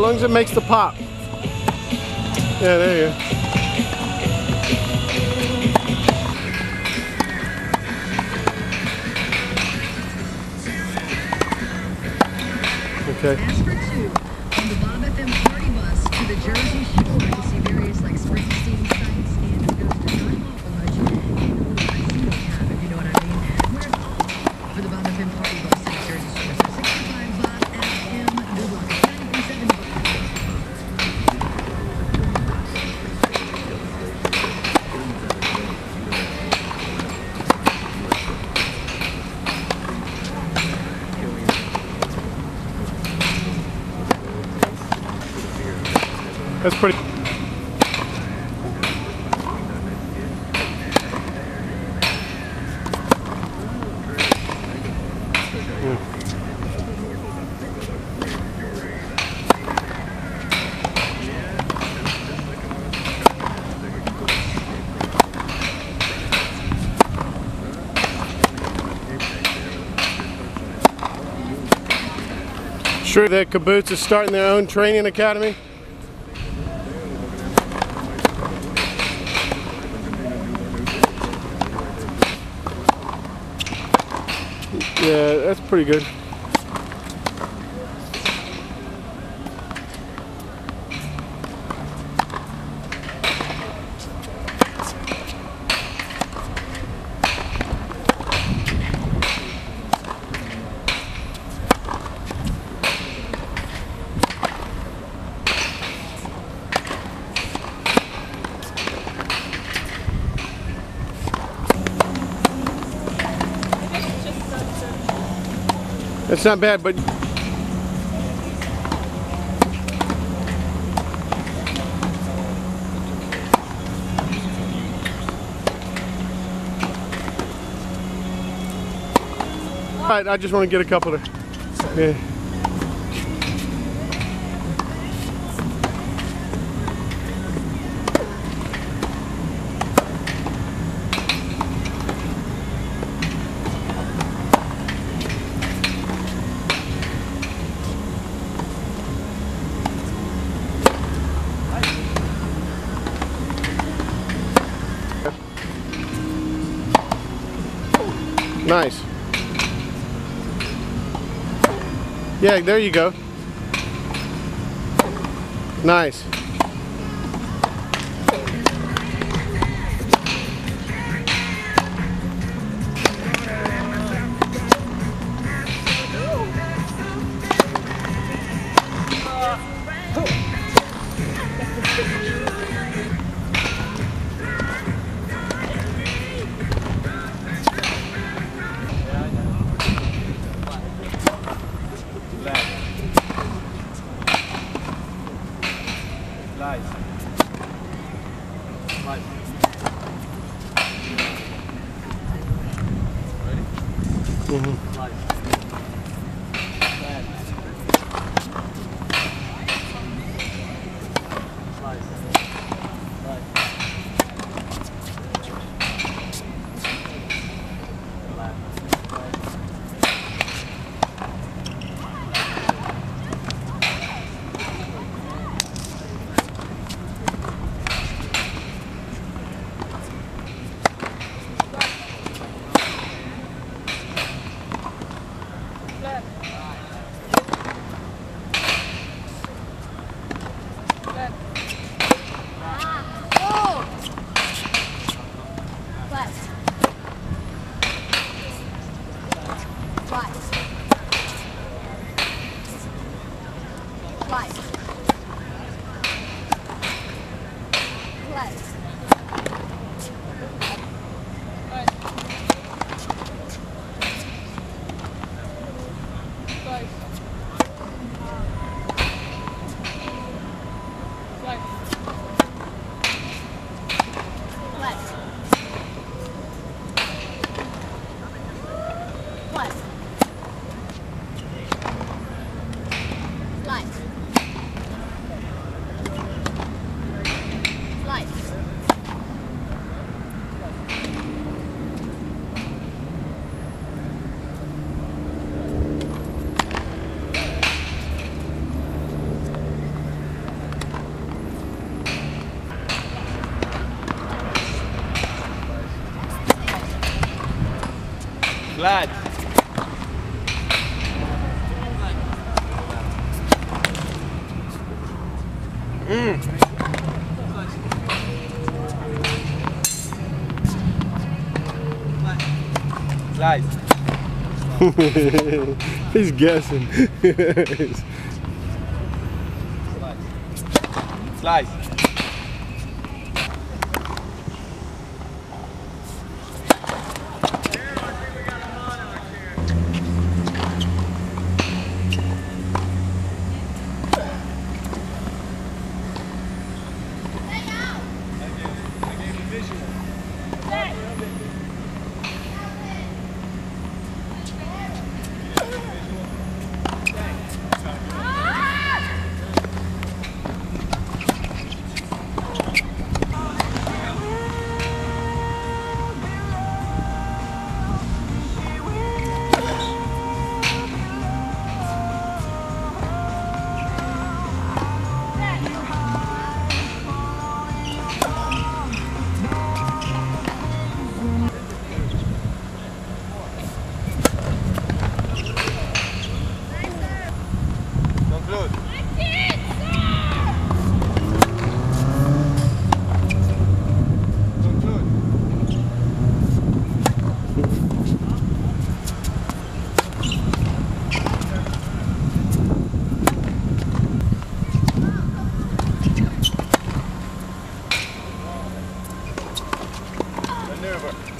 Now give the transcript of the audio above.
long as it makes the pop. Yeah, there you go. Okay. As for two, on the Bob FM party bus to the Jersey Shore to see various like Springsteen sites and it goes to Time Off Lodge and Casino Cab, if you know what I mean. We're off for the Bob FM party bus to the Jersey Shore. So 65 Bob FM, good luck. 937. That's pretty. Sure, the Caboose is starting their own training academy. Yeah, that's pretty good. It's not bad, but alright, I just want to get a couple of. Yeah. Nice. Yeah, there you go. Nice. Slide. Slide. He's guessing. Slice. Conclude. Maneuver.